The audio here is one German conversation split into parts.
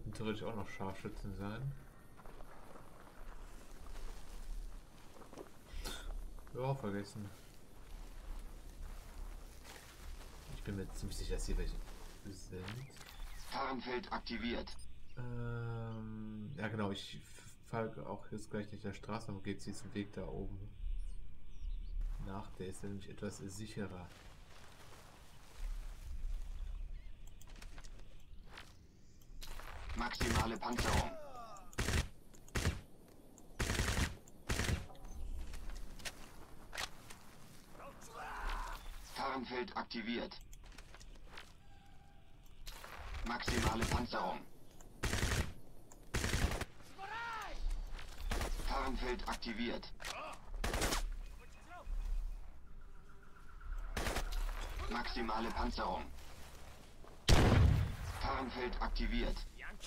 könnten theoretisch auch noch Scharfschützen sein. Ja, vergessen. Ich bin mir ziemlich sicher, dass hier welche sind. Tarnfeld aktiviert. Ja genau, ich folge auch jetzt gleich nicht der Straße, aber geht diesen Weg da oben nach. Der ist nämlich etwas sicherer. Maximale Panzerung. Tarnfeld aktiviert. Maximale Panzerung. Tarnfeld aktiviert. Maximale Panzerung. Tarnfeld aktiviert.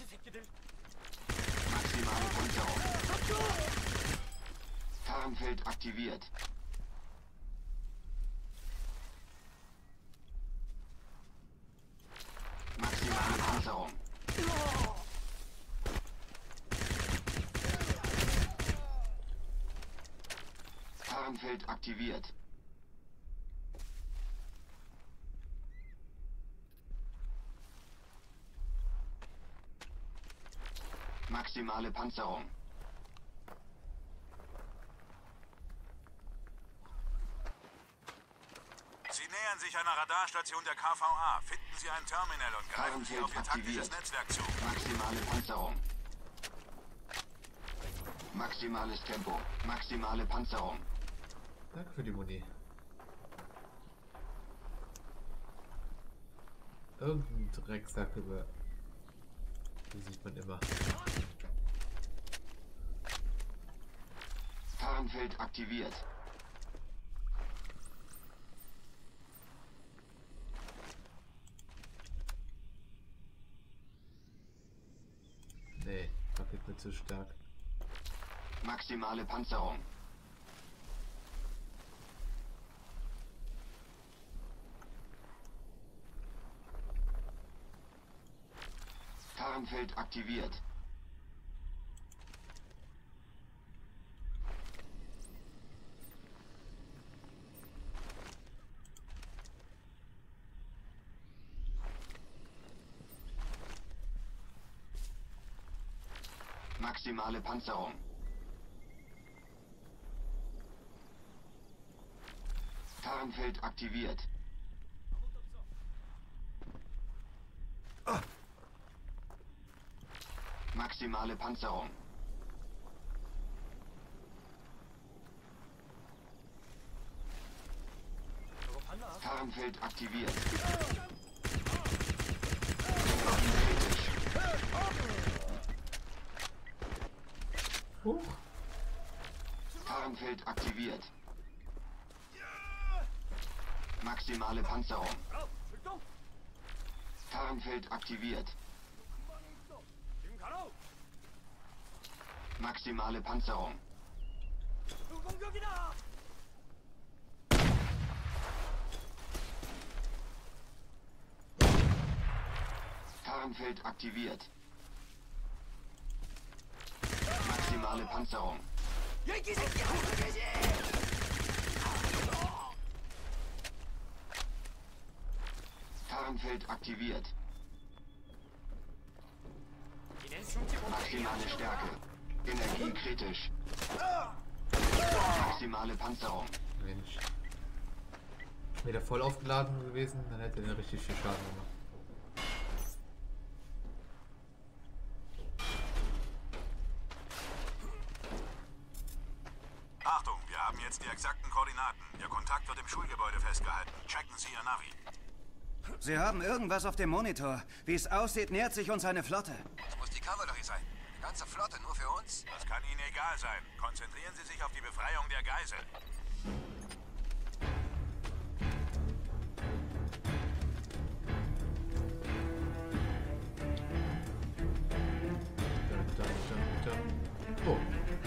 Maximale Panzerung. Tarnfeld aktiviert. Maximale Panzerung. Tarnfeld aktiviert. Maximale Panzerung. Sie nähern sich einer Radarstation der KVA. Finden Sie ein Terminal und greifen Sie auf Ihr taktisches Netzwerk zu. Maximale Panzerung. Maximales Tempo. Maximale Panzerung. Danke für die Muni. Irgendein Drecksack über. Die sieht man immer. Tarnfeld aktiviert. Nee, da geht mir zu stark. Maximale Panzerung. Tarnfeld aktiviert. Maximale Panzerung. Tarnfeld aktiviert. Maximale Panzerung. Tarnfeld aktiviert. Kritisch. Tarnfeld aktiviert. Maximale Panzerung. Tarnfeld aktiviert. Maximale Panzerung. Tarnfeld aktiviert. Maximale Panzerung. Tarnfeld aktiviert. Maximale Stärke. Energie kritisch. Maximale Panzerung. Mensch. Wäre der voll aufgeladen gewesen, dann hätte er richtig viel Schaden gemacht. Achtung, wir haben jetzt die exakten Koordinaten. Ihr Kontakt wird im Schulgebäude festgehalten. Checken Sie Ihr Navi. Sie haben irgendwas auf dem Monitor. Wie es aussieht, nähert sich uns eine Flotte. Das muss die Kavallerie sein. Eine ganze Flotte nur für uns? Das kann Ihnen egal sein. Konzentrieren Sie sich auf die Befreiung der Geisel. Oh.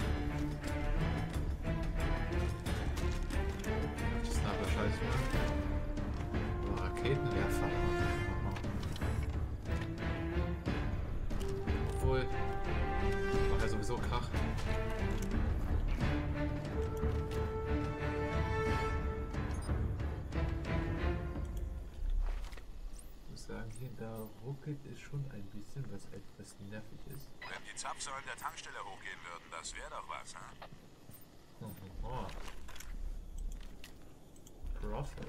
Das ist aber scheiße. Raketenwerfer. Obwohl. Macht ja sowieso Krach. Ich muss sagen, hier da ruckelt es schon ein bisschen, was etwas nervig ist. Wenn die Zapfsäulen der Tankstelle hochgehen würden, das wäre doch was, hm? Oh. Profit.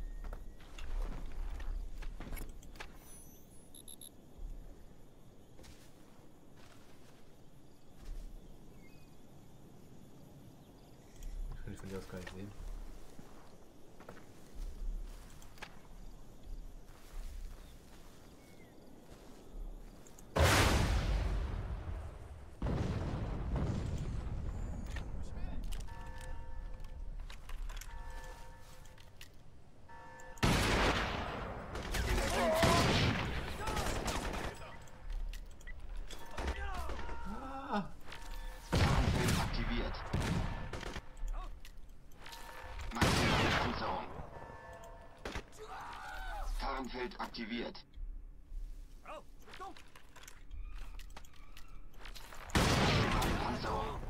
Das kann ich von dir aus gar nicht sehen. Tarnfeld aktiviert. Maximale Panzerung. Tarnfeld aktiviert. Maximale Panzerung.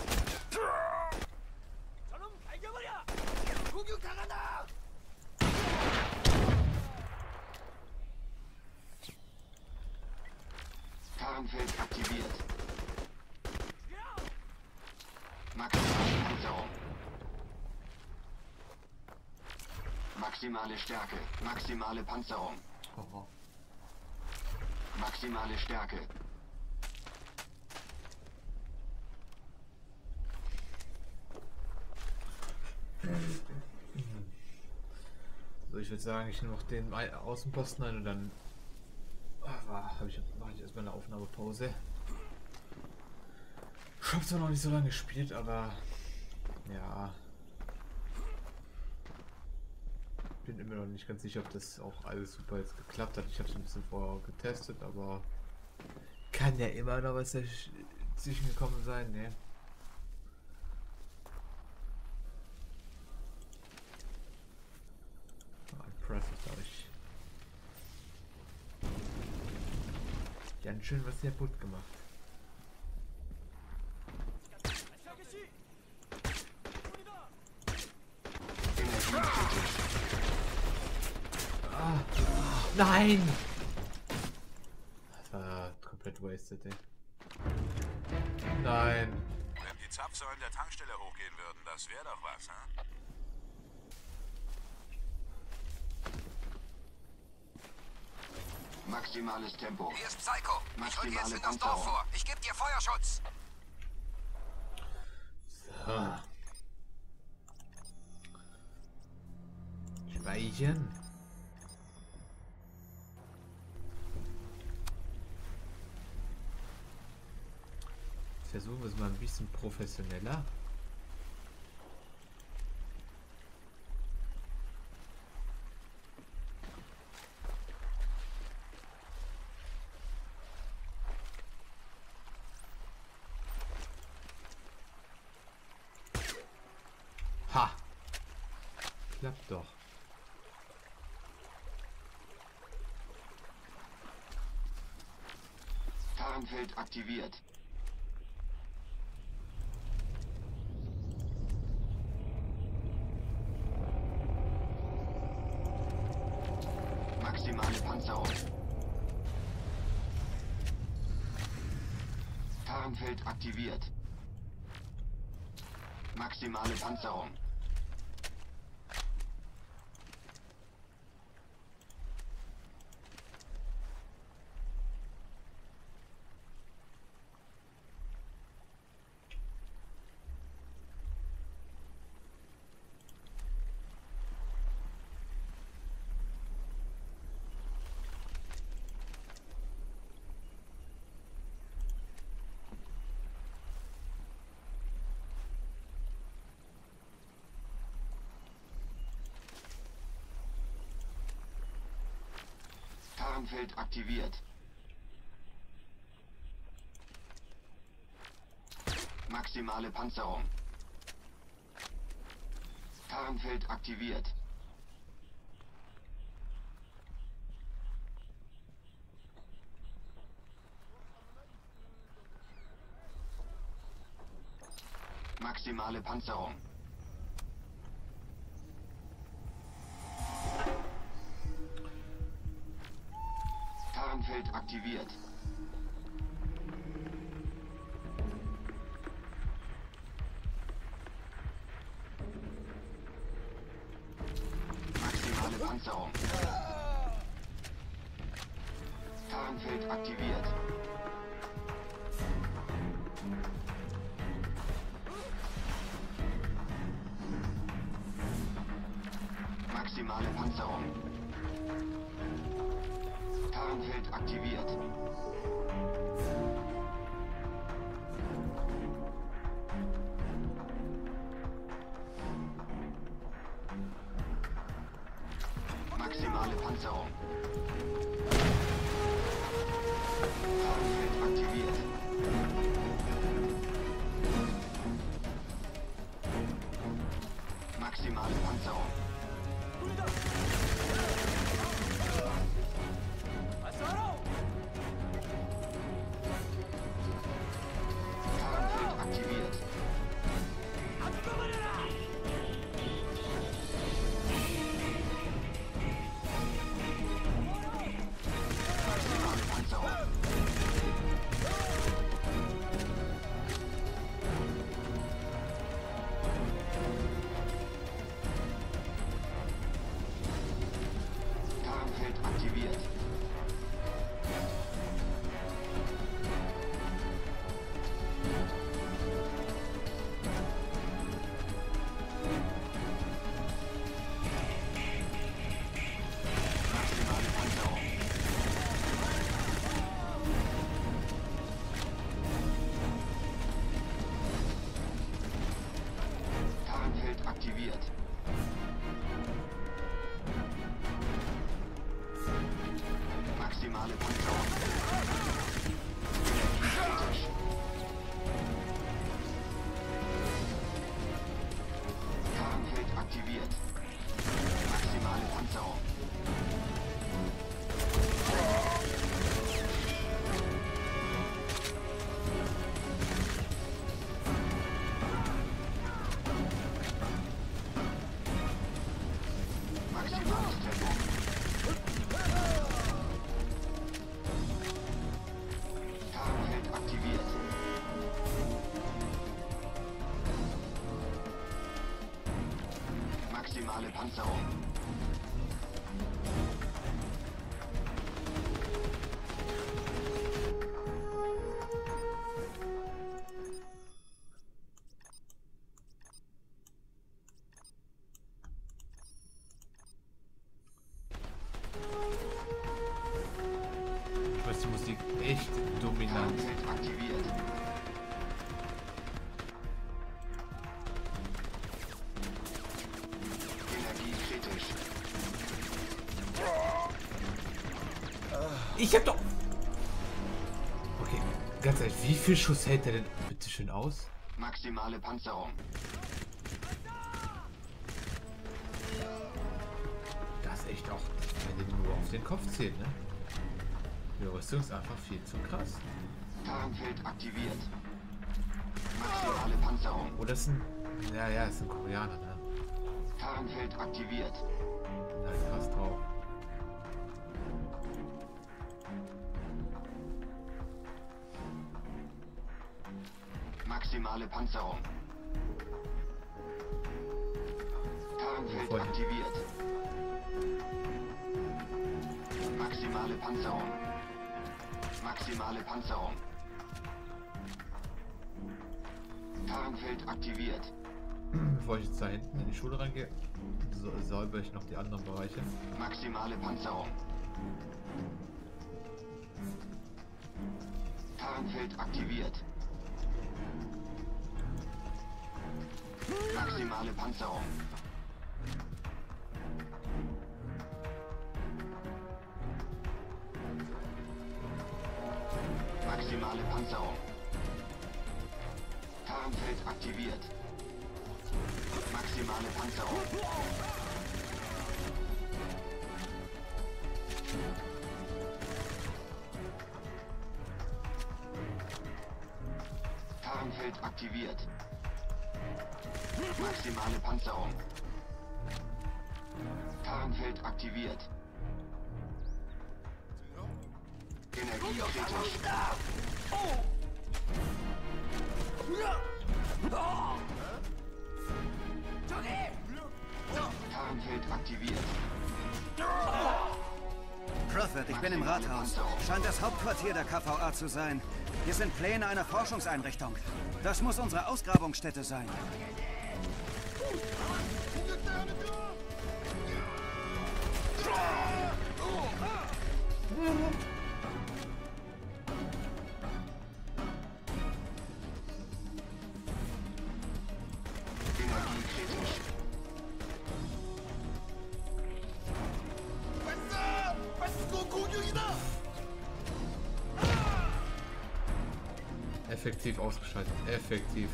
Tarnfeld aktiviert. Maximale Panzerung. Maximale Stärke. Maximale Panzerung. Oh. Maximale Stärke. So, ich würde sagen, ich nehme noch den Außenposten ein und dann mache ich erstmal eine Aufnahmepause. Ich habe zwar noch nicht so lange gespielt, aber ja. Bin immer noch nicht ganz sicher, ob das auch alles super jetzt geklappt hat. Ich habe es ein bisschen vorher getestet, aber kann ja immer noch was dazwischen gekommen sein, ne? Impressive, glaube ich. Ganz schön was kaputt gemacht. Nein! Das war komplett wasted, ey. Nein. Wenn die Zapfsäulen der Tankstelle hochgehen würden, das wäre doch was, hm? Maximales Tempo. Hier ist Psycho. Ich rücke jetzt Maximale in das Dorf Panzerung. vor. Ich gebe dir Feuerschutz. So. Speichern. Versuchen wir es mal ein bisschen professioneller. Ha! Klappt doch. Tarnfeld aktiviert. Maximale Panzerung. Tarnfeld aktiviert. Maximale Panzerung. Tarnfeld aktiviert. Maximale Panzerung. Tarnfeld aktiviert. Maximale Panzerung. Tarnfeld aktiviert. Maximale Panzerung. Tarnfeld aktiviert. Maximale Panzerung. Tarnfeld aktiviert. Maximale Panzerung. Tarnfeld aktiviert. Maximale Panzerung. Tarnfeld aktiviert. Maximale Panzerung. Tarnfeld aktiviert. Maximale Panzerung. Tarnfeld aktiviert. Maximale Panzerung. Energiekritisch. Tarnfeld aktiviert. Maximale Panzerung. Maximales Tempo. Tarnfeld aktiviert. Maximale Panzerung. Ich weiß, die Musik echt dominant. Tarnfeld aktiviert. Energiekritisch. Ich hab doch... Okay, ganz ehrlich, wie viel Schuss hält der denn bitte schön aus? Maximale Panzerung. Das ist echt auch, wenn der nur auf den Kopf zählt, ne? Die Rüstung ist einfach viel zu krass. Tarnfeld aktiviert. Maximale Panzerung. Oh, das sind... Ja, das sind Koreaner, ne? Tarnfeld aktiviert. Da ist krass drauf. Maximale Panzerung. Tarnfeld Voll. aktiviert. Maximale Panzerung. Maximale Panzerung. Tarnfeld aktiviert. Bevor ich jetzt da hinten in die Schule reingehe, säubere ich noch die anderen Bereiche. Maximale Panzerung. Tarnfeld aktiviert. Maximale Panzerung. Maximale Panzerung. Tarnfeld aktiviert. Maximale Panzerung. Tarnfeld aktiviert. Maximale Panzerung. Tarnfeld aktiviert. Energie kritisch. Tarnfeld aktiviert. Prophet, ich bin im Rathaus. Scheint das Hauptquartier der KVA zu sein. Hier sind Pläne einer Forschungseinrichtung. Das muss unsere Ausgrabungsstätte sein. Effektiv ausgeschaltet. Effektiv.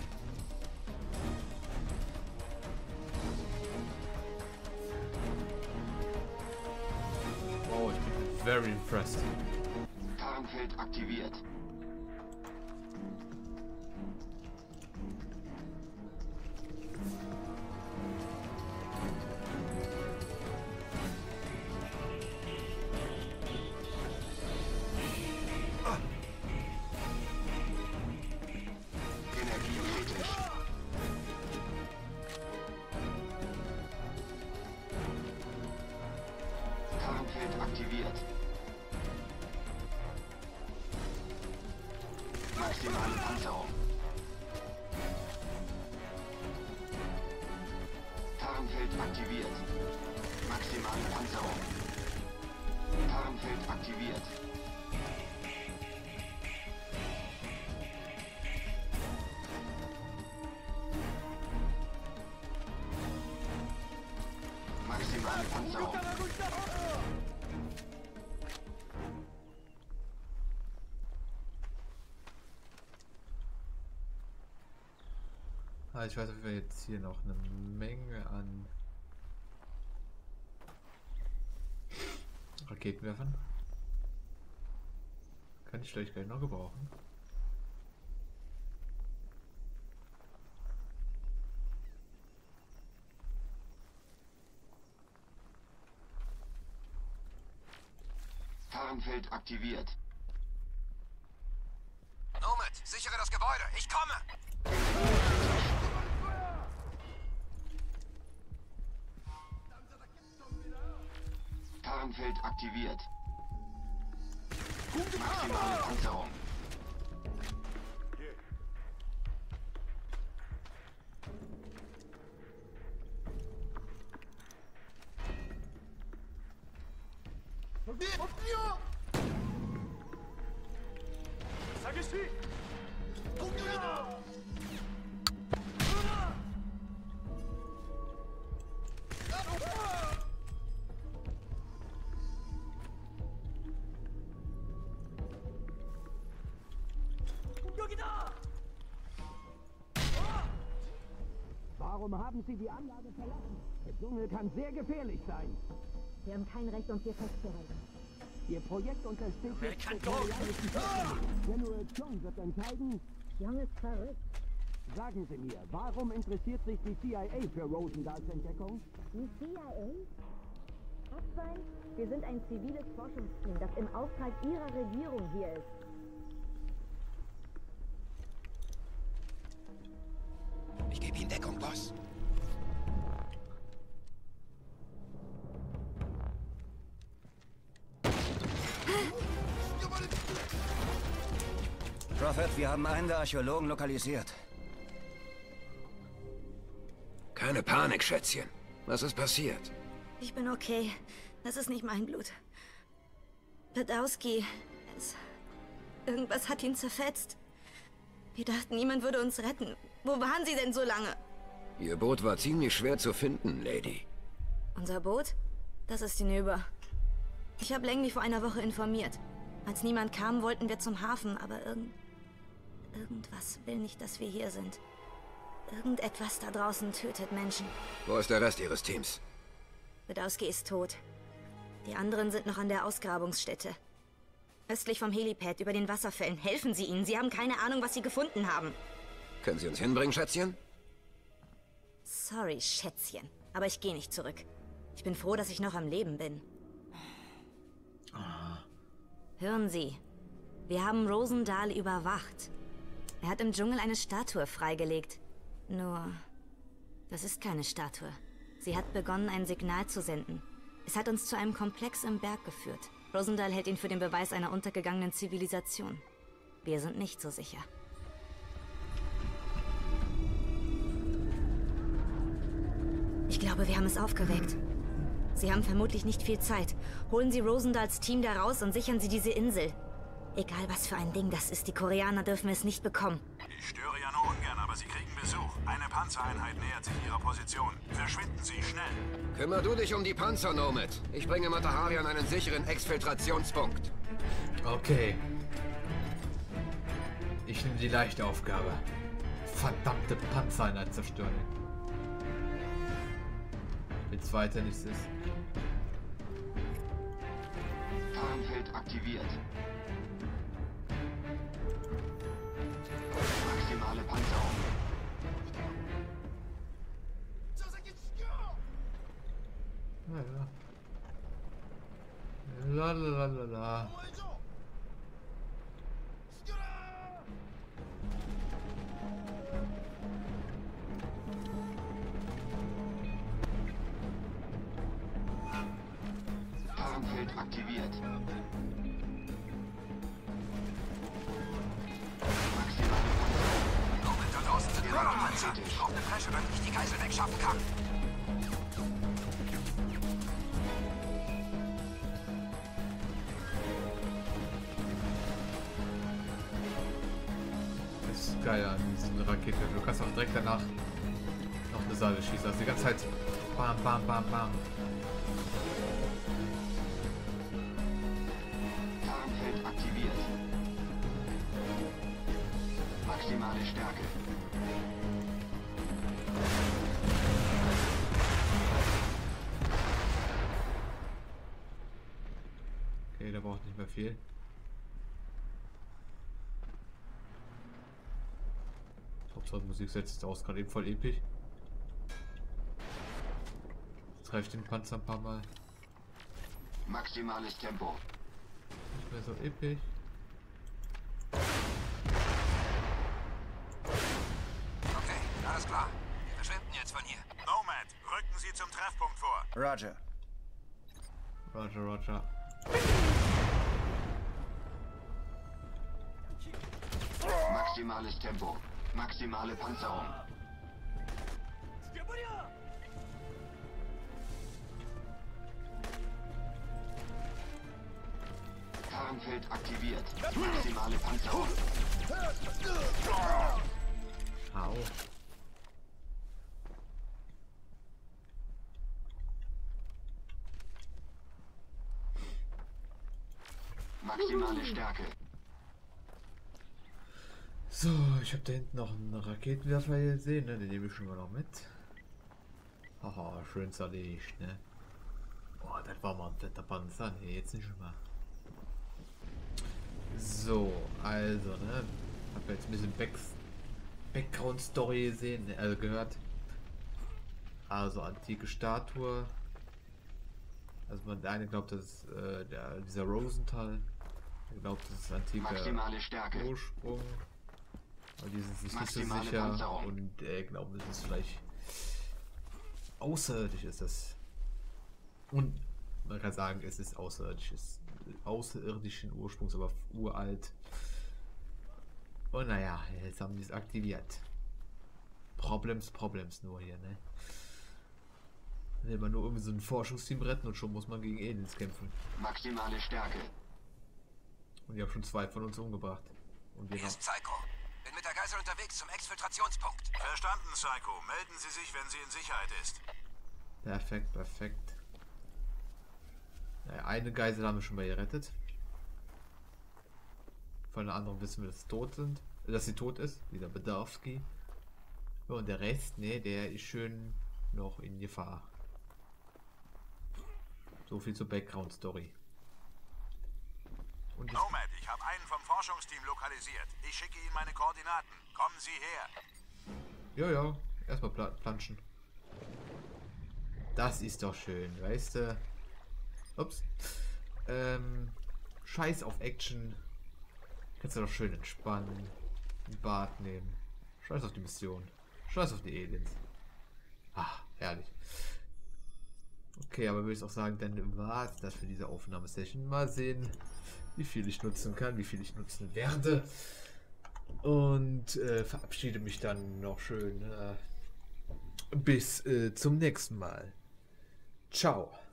Wow, ich bin very impressed. Tarnfeld aktiviert. Aktiviert. Maximale Panzerung. Tarnfeld aktiviert. Maximale Panzerung. Tarnfeld aktiviert. Maximale Panzerung. Ich weiß, ob wir jetzt hier noch eine Menge an Raketenwerfern. Kann ich vielleicht gleich noch gebrauchen. Tarnfeld aktiviert. Nomad, sichere das Gebäude. Ich komme. Tarnfeld aktiviert. Maximale Panzerung. Warum haben Sie die Anlage verlassen? Der Dschungel kann sehr gefährlich sein. Wir haben kein Recht, uns hier festzuhalten. Ihr Projekt unterstützt General Chung wird entscheiden. Young ist verrückt. Sagen Sie mir, warum interessiert sich die CIA für Rosendals Entdeckung? Die CIA? Absein? Wir sind ein ziviles Forschungsteam, das im Auftrag Ihrer Regierung hier ist. Ich gebe Ihnen Deckung, Boss. Prophet, wir haben einen der Archäologen lokalisiert. Keine Panik, Schätzchen. Was ist passiert? Ich bin okay. Das ist nicht mein Blut. Badowski, irgendwas hat ihn zerfetzt. Wir dachten, niemand würde uns retten. Wo waren Sie denn so lange? Ihr Boot war ziemlich schwer zu finden, Lady. Unser Boot? Das ist hinüber. Ich habe Langley vor einer Woche informiert. Als niemand kam, wollten wir zum Hafen, aber irgendwas will nicht, dass wir hier sind. Irgendetwas da draußen tötet Menschen. Wo ist der Rest Ihres Teams? Badowski ist tot. Die anderen sind noch an der Ausgrabungsstätte. Östlich vom Helipad, über den Wasserfällen. Helfen Sie ihnen. Sie haben keine Ahnung, was Sie gefunden haben. Können Sie uns hinbringen, Schätzchen? Sorry, Schätzchen, aber ich gehe nicht zurück. Ich bin froh, dass ich noch am Leben bin. Hören Sie, wir haben Rosendahl überwacht. Er hat im Dschungel eine Statue freigelegt. Nur, das ist keine Statue. Sie hat begonnen, ein Signal zu senden. Es hat uns zu einem Komplex im Berg geführt. Rosendahl hält ihn für den Beweis einer untergegangenen Zivilisation. Wir sind nicht so sicher. Ich glaube, wir haben es aufgeweckt. Sie haben vermutlich nicht viel Zeit. Holen Sie Rosendahls Team da raus und sichern Sie diese Insel. Egal was für ein Ding das ist, die Koreaner dürfen es nicht bekommen. Ich störe ja nur ungern, aber Sie kriegen Besuch. Eine Panzereinheit nähert sich Ihrer Position. Verschwinden Sie schnell. Kümmer du dich um die Panzer, Nomad. Ich bringe Matahari an einen sicheren Exfiltrationspunkt. Okay. Ich nehme die leichte Aufgabe. Verdammte Panzereinheit zerstören. Jetzt weiter nichts ist. Tarnfeld aktiviert. Maximale Panzerung. Ja. Lalalala. Tarnfeld aktiviert. Maximale Panzerung. Nomad, da draußen sind gerade Panzer. Ich brauche eine Flasche, damit ich die Geisel wegschaffen kann. Das ist geil an diesen Rakete. Du kannst auch direkt danach noch eine Salve schießen. Also die ganze Zeit bam, bam, bam, bam. Tarnfeld aktiviert. Maximale Stärke. Okay, der braucht nicht mehr viel. Hauptsache Musik setzt aus, gerade eben voll episch. Jetzt reicht den Panzer ein paar Mal. Maximales Tempo. Nicht mehr so episch. Okay, alles klar. Wir verschwinden jetzt von hier. Nomad, rücken Sie zum Treffpunkt vor. Roger. Roger, Roger. Maximales Tempo. Maximale Panzerung. Tarnfeld aktiviert. Maximale Panzerung. Au. Maximale Stärke. So, ich habe da hinten noch einen Raketenwerfer hier gesehen, ne? Den nehme ich schon mal noch mit. Haha, schön zerlegt, ne? Oh, das war mal ein fetter Panzer. Ne, jetzt nicht mehr. So, also, ne? Hab jetzt ein bisschen Background-Story gesehen, ne? Also gehört. Also, antike Statue. Also, der eine glaubt, das ist dieser Rosenthal. Er glaubt, das ist antiker Maximale Stärke. Ursprung. Aber die sind sich nicht so Maximale sicher Panzerung. und glauben, dass es vielleicht außerirdisch ist. Das. Und man kann sagen, es ist außerirdischen Ursprungs, aber uralt. Und naja, jetzt haben die es aktiviert. Problems nur hier, ne? Will man nur irgendwie so ein Forschungsteam retten und schon muss man gegen Aliens kämpfen. Maximale Stärke. Und die haben schon 2 von uns umgebracht. Und wir Hier noch. ist Psycho. Bin mit der Geisel unterwegs zum Exfiltrationspunkt. Verstanden, Psycho. Melden Sie sich, wenn sie in Sicherheit ist. Perfekt, perfekt. Naja, eine Geisel haben wir schon mal gerettet. Von der anderen wissen wir, dass sie tot ist. Dieser Bedarfski. Ja, und der Rest, ne, der ist schön noch in Gefahr. So viel zur Background-Story. Und Nomad, ich habe einen vom Forschungsteam lokalisiert. Ich schicke Ihnen meine Koordinaten. Kommen Sie her. ja, erstmal planschen. Das ist doch schön, weißt du? Ups. Scheiß auf Action. Kannst du doch schön entspannen. Ein Bad nehmen. Scheiß auf die Mission. Scheiß auf die Aliens. Ah, herrlich. Okay, aber würde ich auch sagen, dann war es das für diese Aufnahmesession. Mal sehen, wie viel ich nutzen kann, wie viel ich nutzen werde. Und verabschiede mich dann noch schön. Bis zum nächsten Mal. Ciao.